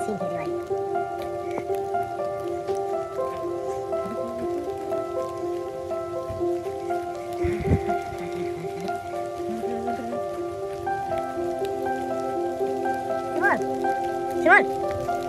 Scene थे Diwali. Simon!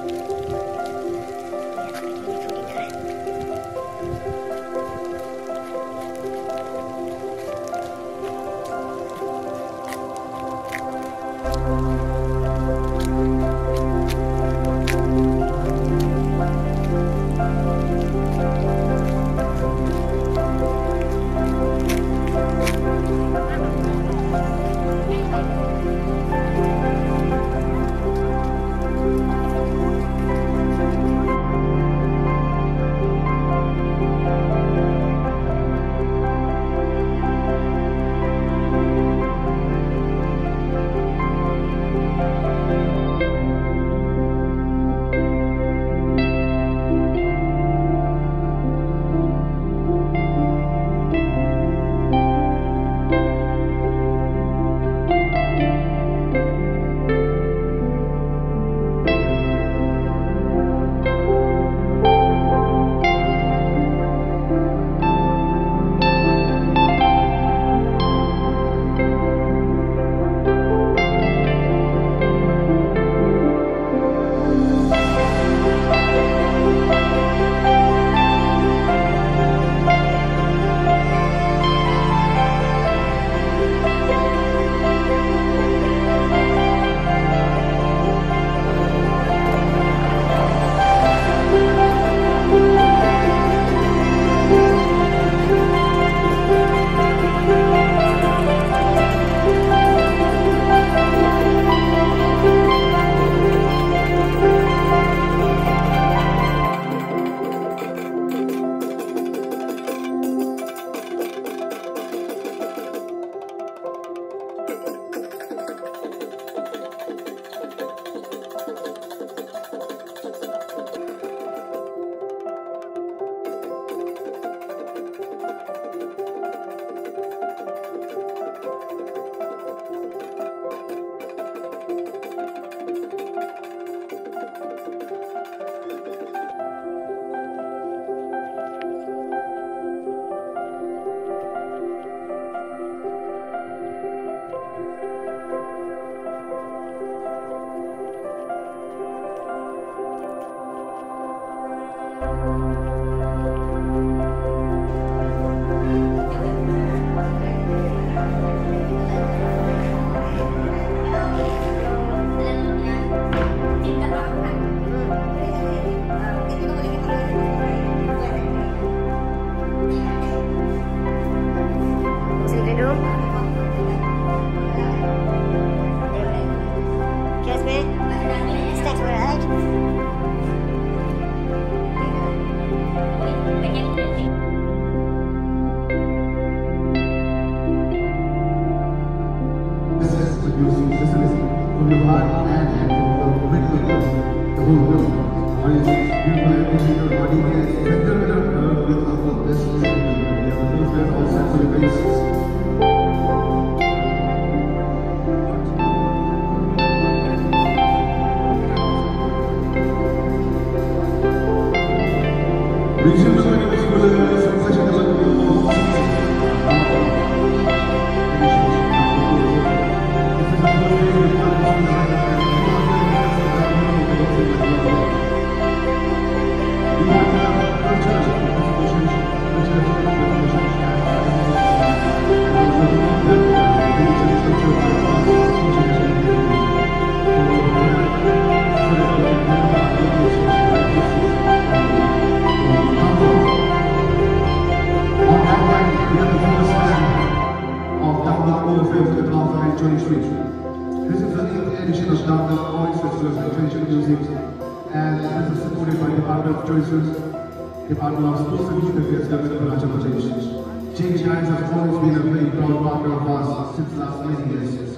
Department of Sports and Youth Affairs, Government of Arunachal Pradesh. Change Hands has always been a very proud partner of ours since last many years.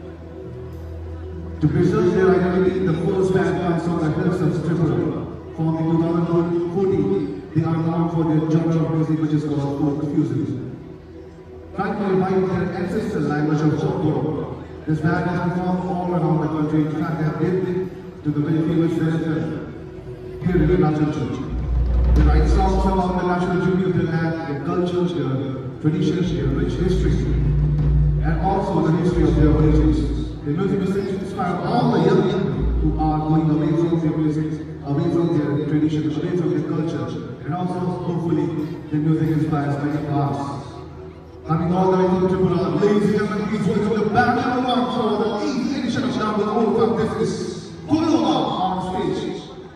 To preserve their identity, the first band comes from the hills of Tripura. Formed in 2014, they are known for their genre of music which is called folk fusion. Trying to revive their ancestral language of folklore, this band has performed all around the country. In fact, they have been to the very famous senator here in the Arunachal Church. They write songs about the national beauty of the land, their culture, their traditions, their rich history, and also the history of their origins. The music is said to inspire all the young people who are going away from their music, away from their traditions, away from their culture, and also hopefully the music inspires many of us. Coming all the way from Tripura, ladies and gentlemen, please welcome the band number 1 for the 8th edition of Dambuk Orphan. This is Koloma on stage.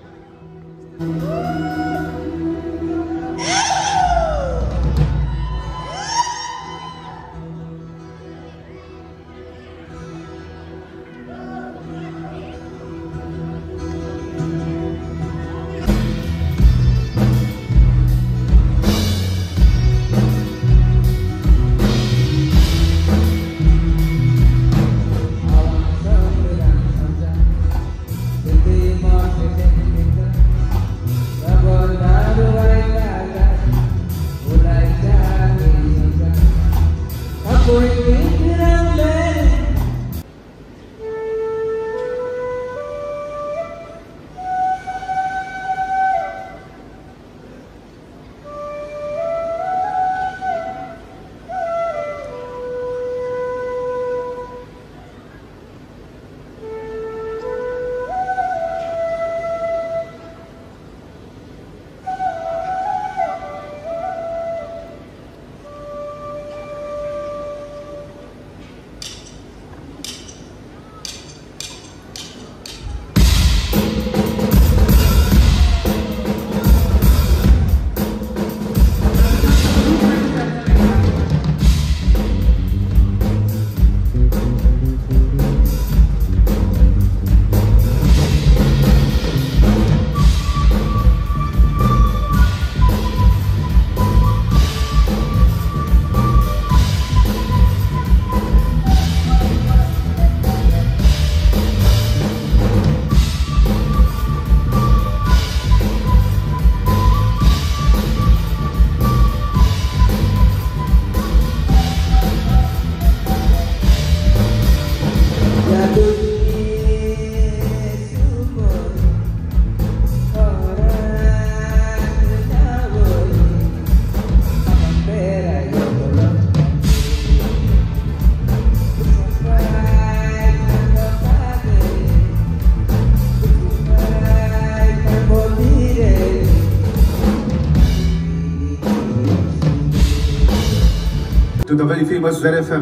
To the very famous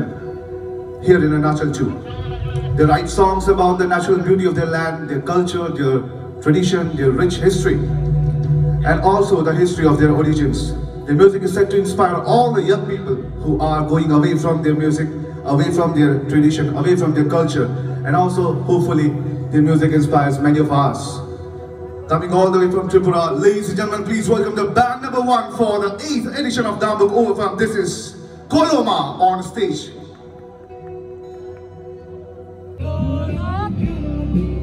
ZFM here in Arunachal too. They write songs about the natural beauty of their land, their culture, their tradition, their rich history, and also the history of their origins. Their music is said to inspire all the young people who are going away from their music, away from their tradition, away from their culture, and also hopefully their music inspires many of us. Coming all the way from Tripura, ladies and gentlemen, please welcome the band number 1 for the 8th edition of Dambuk Orphan. This is Koloma on stage.